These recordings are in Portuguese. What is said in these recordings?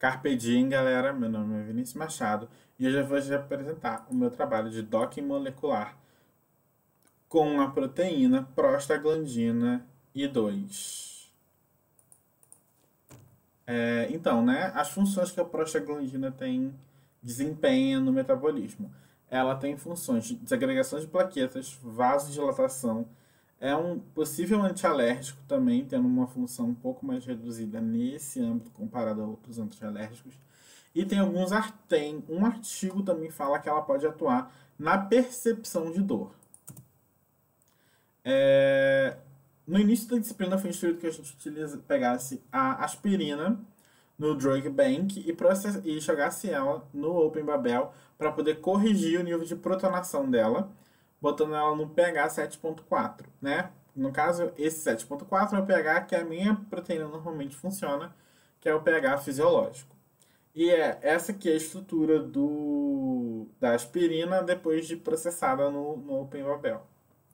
Carpe diem, galera. Meu nome é Vinícius Machado e hoje eu vou te apresentar o meu trabalho de docking molecular com a proteína prostaglandina I2. Então, né, as funções que a prostaglandina desempenha no metabolismo. Ela tem funções de desagregação de plaquetas, vasodilatação, é um possível antialérgico também, tendo uma função um pouco mais reduzida nesse âmbito comparado a outros antialérgicos. E tem um artigo também fala que ela pode atuar na percepção de dor. No início da disciplina foi instruído que a gente pegasse a aspirina no Drug Bank e jogasse ela no Open Babel para poder corrigir o nível de protonação dela, botando ela no pH 7.4, né? No caso, esse 7.4 é o pH que a minha proteína normalmente funciona, que é o pH fisiológico. E essa aqui é a estrutura da aspirina depois de processada no Open Babel.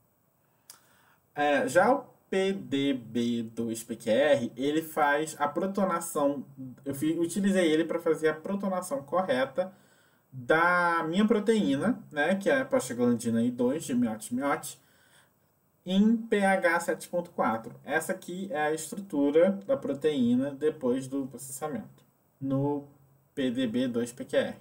Já o PDB2-PQR, ele faz a protonação. Utilizei ele para fazer a protonação correta da minha proteína, né, que é a prostaglandina I2 de miote-miote, em pH 7.4. Essa aqui é a estrutura da proteína depois do processamento no PDB2-PQR.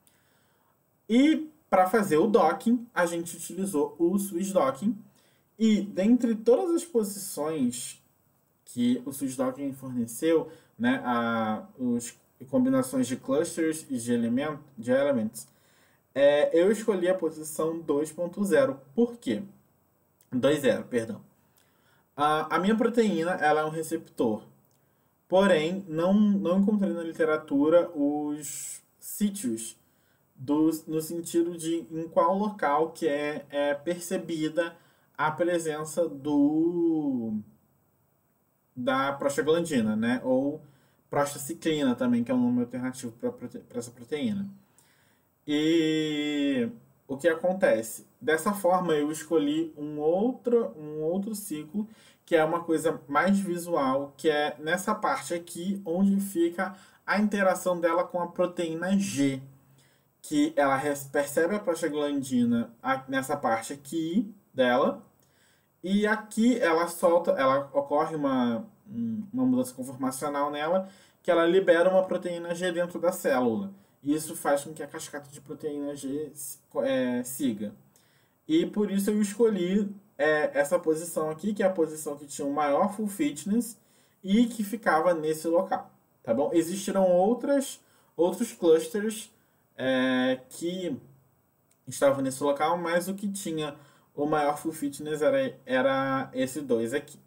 E para fazer o docking, a gente utilizou o Swiss Docking. E dentre todas as posições que o Swiss Docking forneceu, né, combinações de clusters e de elements, eu escolhi a posição 2.0. Por quê? 2.0, perdão. A minha proteína ela é um receptor. Porém, não encontrei na literatura os sítios no sentido de em qual local que é percebida a presença da prostaglandina, né? Ou prostaciclina também, que é um nome alternativo para essa proteína. E o que acontece? Dessa forma, eu escolhi um outro ciclo, que é uma coisa mais visual, que é nessa parte aqui, onde fica a interação dela com a proteína G, que ela percebe a prostaglandina nessa parte aqui dela, e aqui ocorre uma mudança conformacional nela, que ela libera uma proteína G dentro da célula. E isso faz com que a cascata de proteína G siga. E por isso eu escolhi essa posição aqui, que é a posição que tinha o maior full fitness e que ficava nesse local. Tá bom? Existiram outros clusters que estavam nesse local, mas o que tinha o maior full fitness era esse 2 aqui.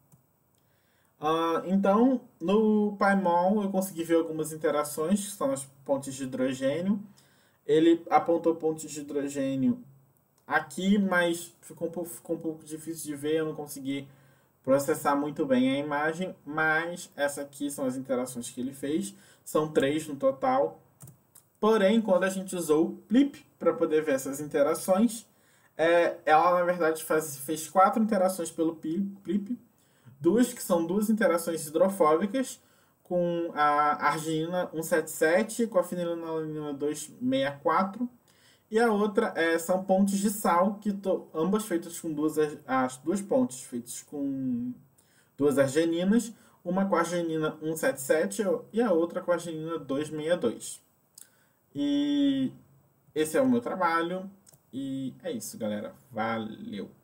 Então, no PyMol eu consegui ver algumas interações, que são as pontes de hidrogênio. Ele apontou pontes de hidrogênio aqui, mas ficou um pouco difícil de ver, eu não consegui processar muito bem a imagem, mas essa aqui são as interações que ele fez, são 3 no total. Porém, quando a gente usou o Plip para poder ver essas interações, ela na verdade fez 4 interações pelo Plip, que são duas interações hidrofóbicas, com a arginina 177 com a fenilalanina 264, e a outra são pontes de sal, ambas feitas com as duas pontes feitas com duas argininas, uma com a arginina 177 e a outra com a arginina 262. E esse é o meu trabalho, e é isso, galera. Valeu!